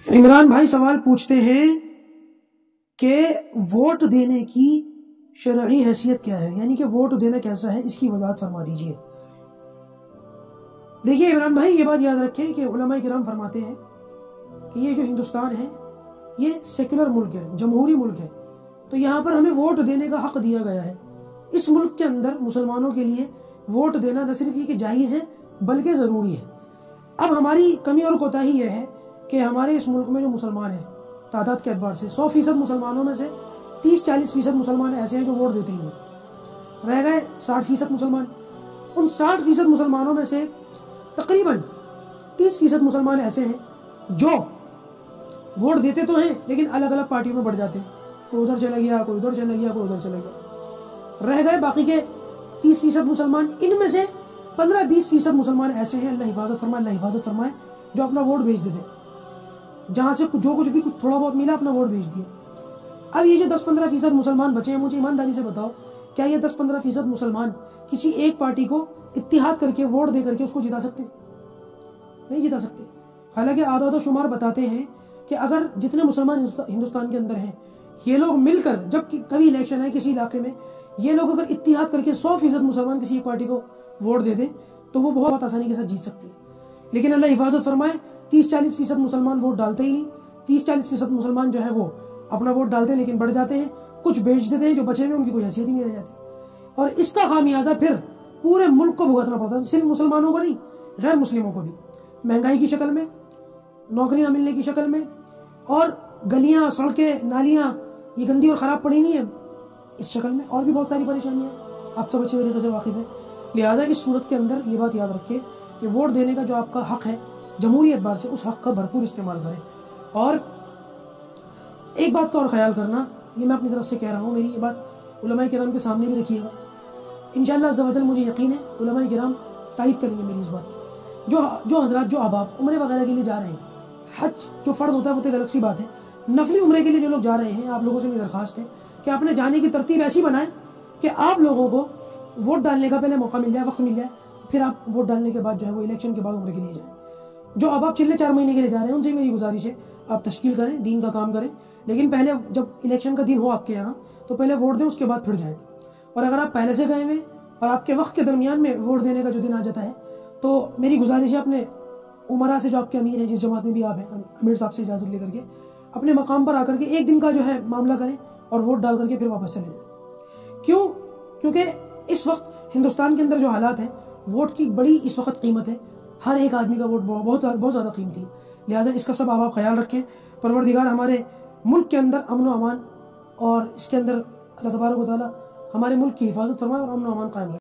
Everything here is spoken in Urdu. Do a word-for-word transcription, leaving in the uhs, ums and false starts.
عمران بھائی سوال پوچھتے ہیں کہ ووٹ دینے کی شرعی حیثیت کیا ہے، یعنی کہ ووٹ دینا کیسا ہے، اس کی وضاحت فرما دیجئے۔ دیکھیے عمران بھائی، یہ بات یاد رکھیں کہ علماء کرام فرماتے ہیں کہ یہ جو ہندوستان ہے یہ سیکولر ملک ہے، جمہوری ملک ہے، تو یہاں پر ہمیں ووٹ دینے کا حق دیا گیا ہے۔ اس ملک کے اندر مسلمانوں کے لیے ووٹ دینا نہ صرف یہ کہ جائز ہے بلکہ ضروری ہے۔ اب ہماری کمی اور کوتاہی یہ ہے کہ ہمارے اس ملک میں جو مسلمان ہیں تعداد کے اعتبار سے سو فیصد مسلمانوں میں سے تیس چالیس فیصد مسلمان ایسے ہیں جو ووٹ دیتے ہی نہیں، رہ گئے ساٹھ فیصد مسلمان۔ ان ساٹھ فیصد مسلمانوں میں سے تقریباً تیس فیصد مسلمان ایسے ہیں جو ووٹ دیتے تو ہیں لیکن الگ الگ پارٹیوں میں بڑھ جاتے ہیں، کوئی ادھر چلا گیا، کوئی ادھر چلا گیا، کوئی ادھر چلا گیا۔ رہ گئے باقی کے تیس فیصد مسلمان۔ ان میں سے پندرہ بیس فیصد مسلمان ایسے ہیں، اللہ حفاظت فرمائے اللہ حفاظت فرمائے جو اپنا ووٹ بھیج دیتے، جہاں سے جو کچھ بھی تھوڑا بہت ملا اپنا ووٹ بھیج دیا۔ اب یہ جو دس پندرہ فیصد مسلمان بچے ہیں، مجھے ایمانداری سے بتاؤ کیا یہ دس پندرہ فیصد مسلمان کسی ایک پارٹی کو اتحاد کر کے ووٹ دے کر کے اس کو جتا سکتے؟ نہیں جتا سکتے۔ حالانکہ اعداد و شمار بتاتے ہیں کہ اگر جتنے مسلمان ہندوستان کے اندر ہیں یہ لوگ مل کر، جب کبھی الیکشن ہے کسی علاقے میں، یہ لوگ اگر اتحاد کر کے سو فیصد مسلمان کسی ایک پارٹی کو ووٹ دے دیں تو وہ بہت آسانی کے ساتھ جیت سکتے ہیں۔ لیکن اللہ حفاظت فرمائے تیس چالیس فیصد مسلمان ووٹ ڈالتے ہی نہیں۔ تیس چالیس فیصد مسلمان جو ہے وہ اپنا ووٹ ڈالتے ہیں لیکن بڑھ جاتے ہیں، کچھ بیچ دیتے ہیں، جو بچے ہوئے ان کی کوئی حیثیت ہی نہیں رہ جاتی۔ اور اس کا خامیازہ پھر پورے ملک کو بھگتنا پڑتا ہے، صرف مسلمانوں کو نہیں، غیر مسلموں کو بھی، مہنگائی کی شکل میں، نوکری نہ ملنے کی شکل میں، اور گلیاں سڑکیں نالیاں یہ گندی اور خراب پڑی نہیں ہے اس شکل میں، اور بھی بہت ساری پریشانیاں ہیں، آپ سب اچھے طریقے سے واقف ہیں۔ لہٰذا اس صورت کے اندر یہ بات یاد رکھیں کہ ووٹ دینے کا جو آپ کا حق ہے جمہوری اعتبار سے، اس حق کا بھرپور استعمال کریں۔ اور ایک بات کا اور خیال کرنا، یہ میں اپنی طرف سے کہہ رہا ہوں، میری یہ بات علماء کرام کے سامنے بھی رکھیے گا، انشاءاللہ عز و جل مجھے یقین ہے علماء کرام تائید کریں گے میری اس بات کی۔ جو جو حضرات جو احباب عمرے وغیرہ کے لیے جا رہے ہیں، حج جو فرض ہوتا ہے وہ تو ایک الگ سی بات ہے، نفلی عمرے کے لیے جو لوگ جا رہے ہیں، آپ لوگوں سے میری درخواست ہے کہ آپ نے جانے کی ترتیب ایسی بنائیں کہ آپ لوگوں کو ووٹ ڈالنے کا پہلے موقع مل جائے، وقت مل جائے، پھر آپ ووٹ ڈالنے کے بعد جو ہے وہ الیکشن کے بعد عمرے کے لیے جائیں۔ جو اب آپ چلے چار مہینے کے لیے جا رہے ہیں ان سے میری گزارش ہے آپ تشکیل کریں، دین کا کام کریں، لیکن پہلے جب الیکشن کا دن ہو آپ کے یہاں تو پہلے ووٹ دیں، اس کے بعد پھر جائیں۔ اور اگر آپ پہلے سے گئے ہوئے اور آپ کے وقت کے درمیان میں ووٹ دینے کا جو دن آ جاتا ہے تو میری گزارش ہے اپنے عمرہ سے، جو آپ کے امیر ہیں، جس جماعت میں بھی آپ ہیں، امیر صاحب سے اجازت لے کر کے اپنے مقام پر آ کر کے ایک دن کا جو ہے معاملہ کریں اور ووٹ ڈال کر کے پھر واپس چلے جائیں۔ کیوں؟ کیونکہ اس وقت ہندوستان کے اندر جو حالات ہیں، ووٹ کی بڑی اس وقت قیمت ہے، ہر ایک آدمی کا ووٹ بہت بہت زیادہ قیمتی ہے۔ لہٰذا اس کا سب آپ خیال رکھیں۔ پروردگار ہمارے ملک کے اندر امن و امان، اور اس کے اندر اللہ تبارک و تعالیٰ ہمارے ملک کی حفاظت فرمائے اور امن و امان قائم رکھے۔